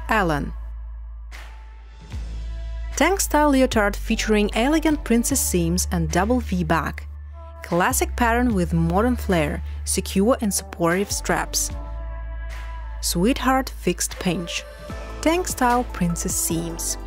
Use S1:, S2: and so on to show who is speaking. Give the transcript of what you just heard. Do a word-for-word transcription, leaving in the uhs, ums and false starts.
S1: Allen. Tank-style leotard featuring elegant princess seams and double V-back. Classic pattern with modern flair, secure and supportive straps. Sweetheart fixed pinch. Tank-style princess seams.